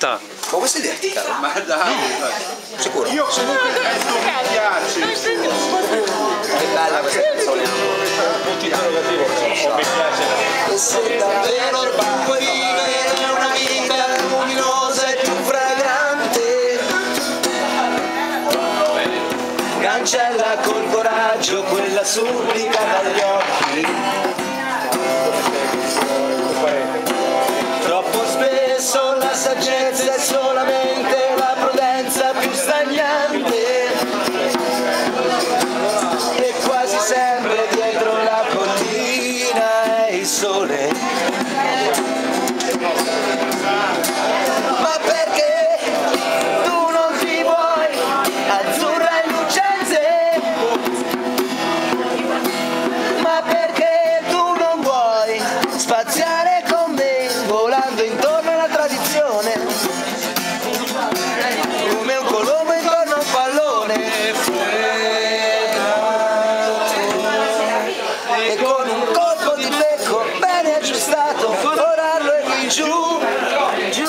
diretta. Ma questa è diretta? Ma dai, Sicuro? io comunque mi piace. Che bella questa canzone. Punto interrogativo, mi piace. E se davvero puoi vivere una vita luminosa e più fragante, cancella col coraggio quella supplica dagli occhi. Troppo spesso la saggezza è solamente la prudenza più stagnante, e quasi sempre dietro la collina è il sole. Ma perché tu non ti vuoi azzurra e lucenze? Ma perché tu non vuoi spaziare con me, volando intorno alla tradizione, come un colombo intorno a un pallone? E con un colpo di becco bene aggiustato, orarlo e qui giù, giù,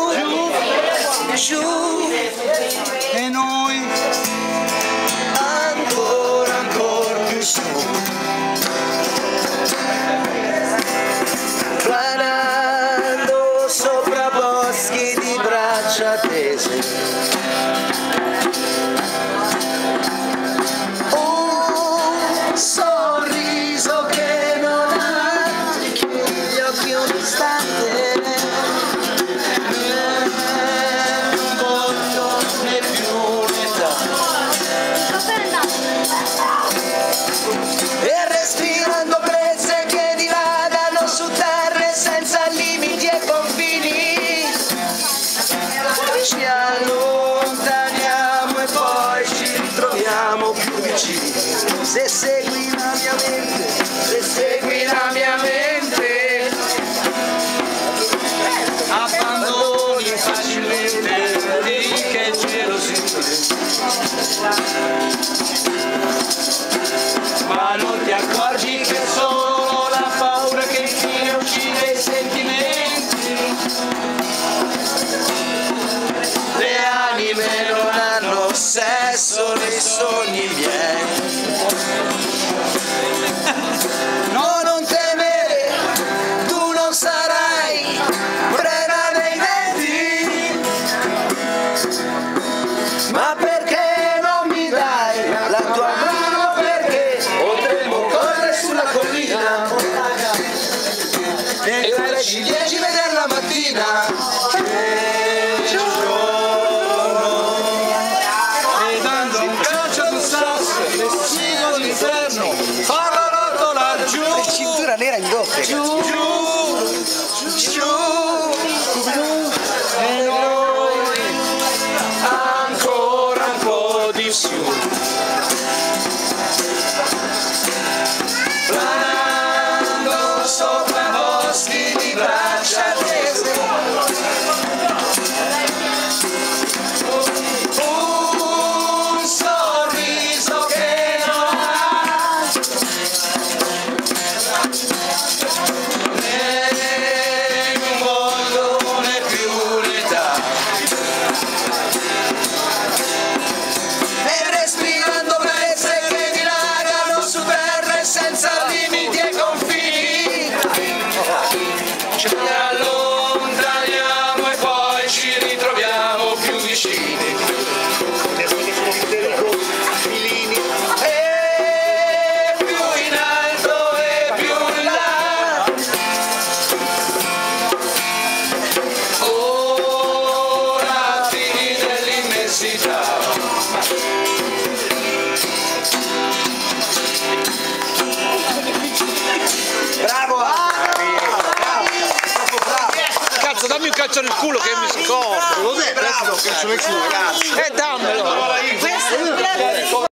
giù, e noi ancora più su, planando sopra boschi di braccia tese. Un sorriso che non ha gli occhi un istante, un volto né più un'età, e respirando brezze che dilagano su terre senza limiti e confini, ci allontaniamo e poi ci ritroviamo più vicini. Se segui la mia mente, se segui la mia mente, abbandoni facilmente che gelosie, ma non ti accorgi che è solo la paura che infine uccide i sentimenti. Le anime non hanno sesso nei sogni miei. No, non temere, tu non sarai preda dei venti. Ma perché non mi dai la tua mano? Perché potremmo correre sulla collina e tra le ciliegie vedere la mattina. E dando un calcio ad un sasso, vestito all'inferno, fa la rotola giù. E cintura nera in doppia. Giù, giù, e noi ancora un po' di più, planando sopra boschi di braccia tese. Un sorriso che non ha né un volto né più l'età, e respirando brezze che dilagano su terre senza limiti e confini, ci allontaniamo e poi ci ritroviamo più vicini. E più in alto e più in là, ora fini dell'immensità. Bravo! Cazzo, dammi un calcio nel culo che mi scordo. Bravo, calcio nel culo, ragazzi. Dammelo.